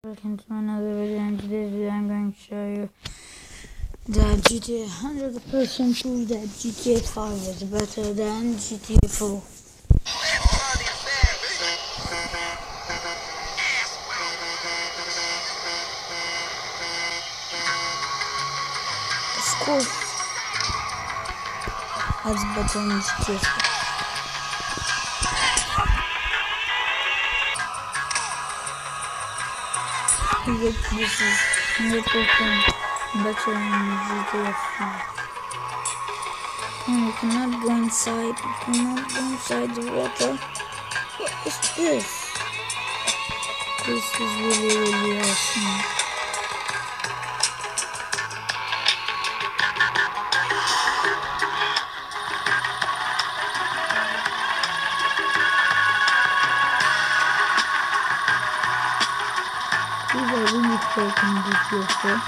Welcome to another video, and today's video I'm going to show you that GTA 100% prove that GTA 5 is better than GTA 4. Of course, that's better than GTA 4. Yet this is 100% better than GTA 5. And you cannot go inside. You cannot go inside the water. What is this? This is really awesome. These are really fake in GTA 4.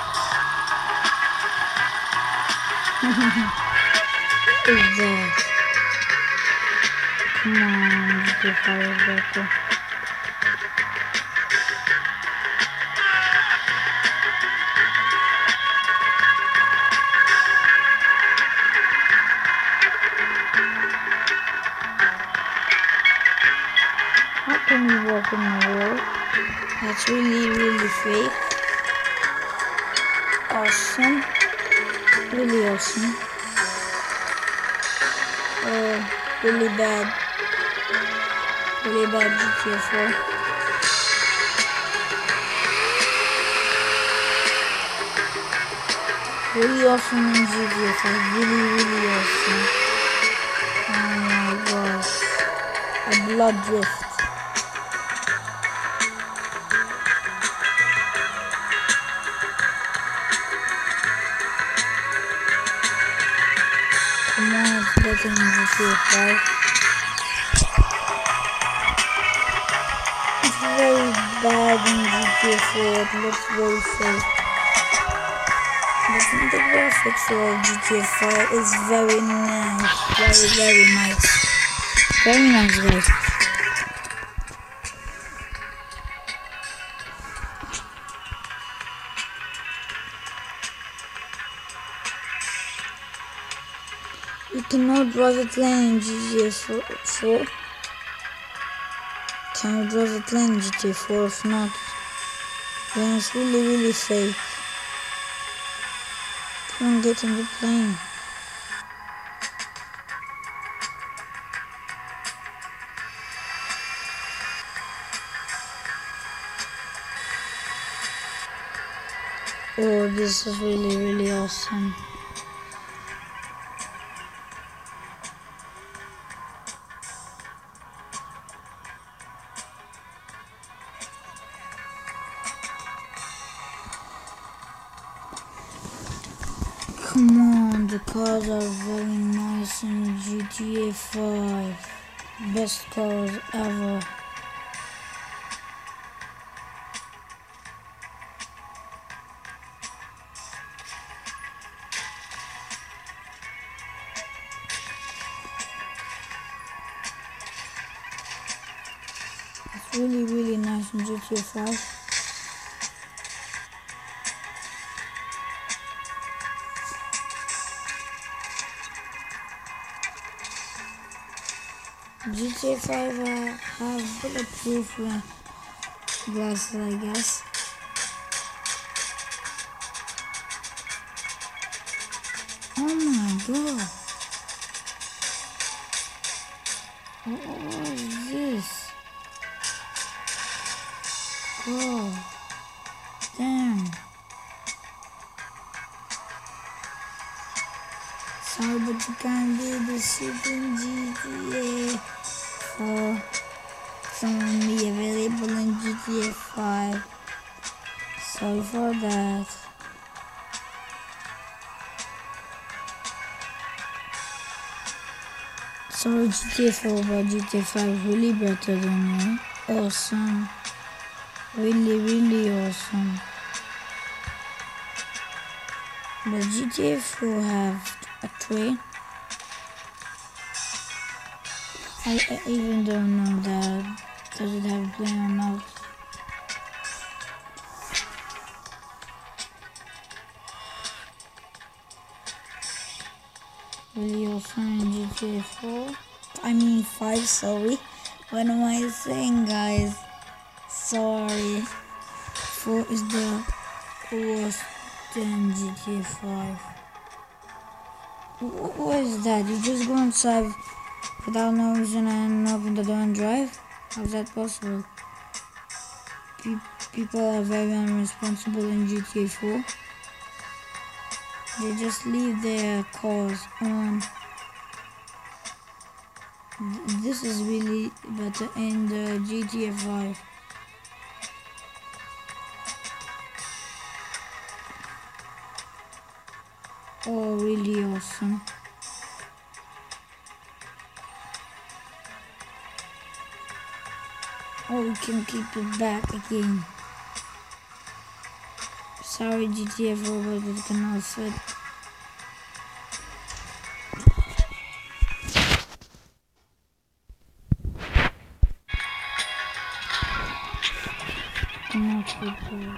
What is that? Come on, GTA 5 is better. How can you walk in the world? That's really fake. Awesome. Really awesome. Really bad. Really bad GTA 4. Really awesome in GTA 5. Really awesome. Oh my gosh. A blood drift. Come on, it's better than GTA 5. It's very bad in GTA 4. It looks very fake. But the graphics of GTA 5 is very nice. Very nice. Very nice, guys. You cannot drive a plane in GTA 4. Can you drive a plane in GTA 4? If not, then it's really fake. Come on, get in the plane. Oh, this is really awesome. Come on, the cars are very nice in GTA 5. Best cars ever. It's really nice in GTA 5. GTA 5 have bulletproof glasses, I guess. Oh my god. What is this? God. Damn. Sorry, but you can't do this shit in GTA 4. It's only available in GTA 5. Sorry for that. Sorry GTA 4, but GTA 5 really better than you. Awesome. Really awesome. But GTA 4 have a train. I even don't know that does it have a plane or not. Really awesome in GTA 4. I mean 5, sorry. What am I saying, guys? Sorry. 4 is the worst than GTA 5. What is that? You just go inside without no reason and open the door and drive? How's that possible? People are very irresponsible in GTA 4. They just leave their cars on. This is really better in the GTA 5. Oh, really awesome. Oh, we can keep it back again. Sorry, GTA 4, but it cannot fit. Cannot fit there.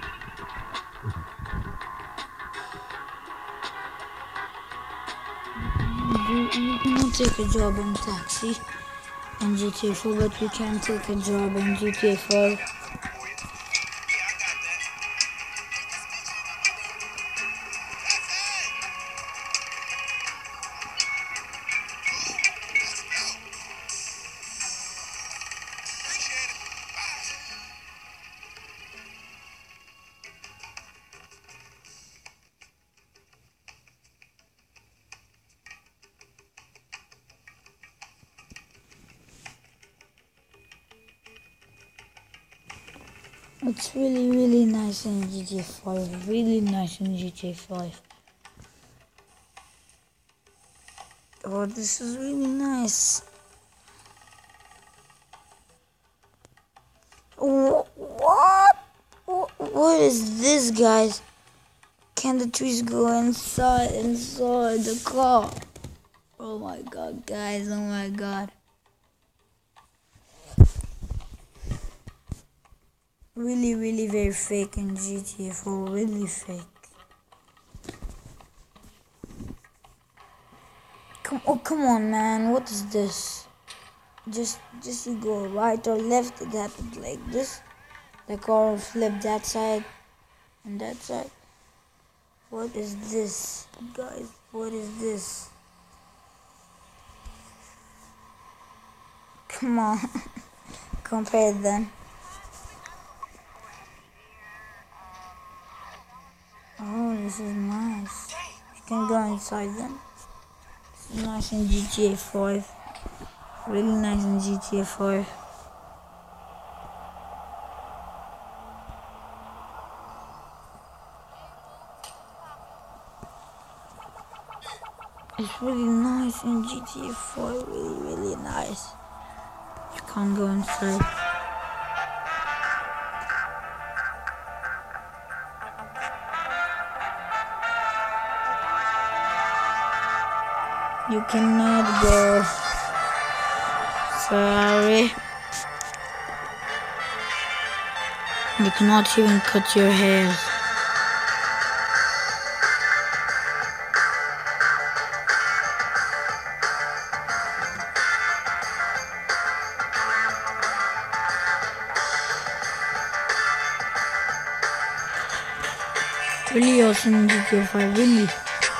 You cannot take a job in taxi in GTA 4, but we can take a job in GTA 5. It's really nice in GTA 5. Really nice in GTA 5. Oh, this is really nice. What? What is this, guys? Can the trees go inside the car? Oh my god, guys. Oh my god. Really very fake in GTA 4. Really fake. Come on, man. What is this? Just you go right or left. It happens like this. The car will flip that side and that side. What is this, guys? What is this? Come on. Compare them. Oh, this is nice. You can go inside them. This is nice in GTA 5. Really nice in GTA 5. It's really nice in GTA 5. Really nice. You can't go inside. You cannot go. Sorry. You cannot even cut your hair. Really awesome in GTA 5. Really.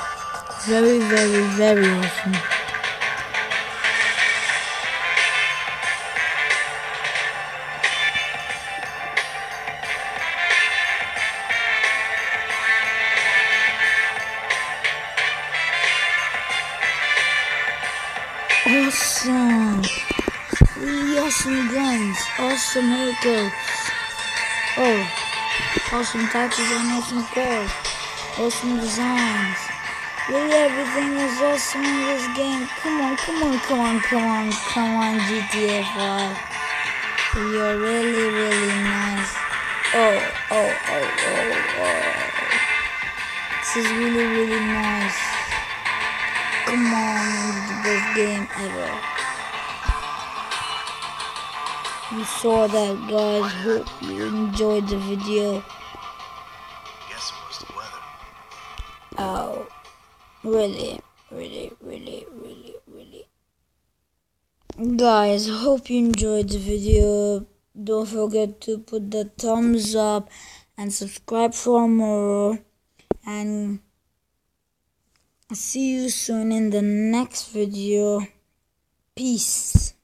Very awesome. Awesome. Really awesome guns. Awesome haircuts. Oh. Awesome taxis and awesome cars. Awesome designs. Really everything is awesome in this game. Come on, GTA 5. You're really nice. Oh. This is really nice. Come on, it's the best game ever. You saw that, guys. Hope you enjoyed the video. Guess it was the weather. Oh, really? Guys, hope you enjoyed the video. Don't forget to put the thumbs up and subscribe for more. And see you soon in the next video. Peace.